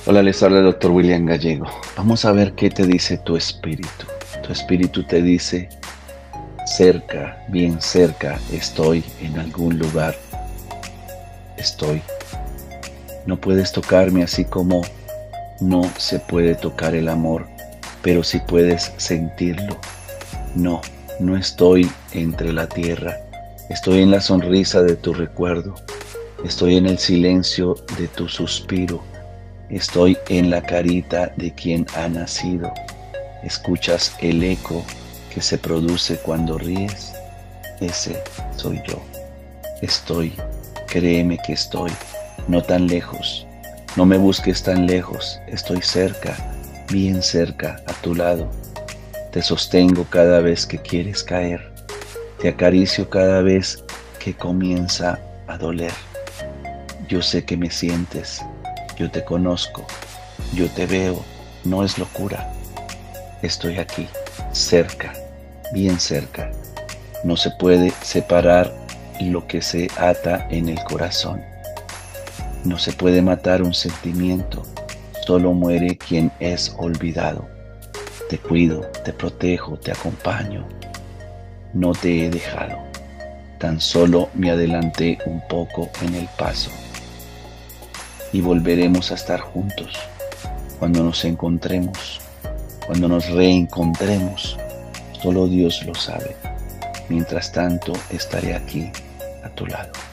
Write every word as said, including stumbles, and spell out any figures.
Hola, les habla el doctor William Gallego. Vamos a ver qué te dice tu espíritu. Tu espíritu te dice, cerca, bien cerca, estoy en algún lugar. Estoy. No puedes tocarme así como no se puede tocar el amor, pero sí puedes sentirlo. No, no estoy entre la tierra. Estoy en la sonrisa de tu recuerdo. Estoy en el silencio de tu suspiro. Estoy en la carita de quien ha nacido. ¿Escuchas el eco que se produce cuando ríes? Ese soy yo. Estoy, créeme que estoy, no tan lejos. No me busques tan lejos, estoy cerca, bien cerca, a tu lado. Te sostengo cada vez que quieres caer. Te acaricio cada vez que comienza a doler. Yo sé que me sientes. Yo te conozco, yo te veo, no es locura. Estoy aquí, cerca, bien cerca. No se puede separar lo que se ata en el corazón. No se puede matar un sentimiento, solo muere quien es olvidado. Te cuido, te protejo, te acompaño. No te he dejado, tan solo me adelanté un poco en el paso. Y volveremos a estar juntos cuando nos encontremos, cuando nos reencontremos. Solo Dios lo sabe. Mientras tanto, estaré aquí a tu lado.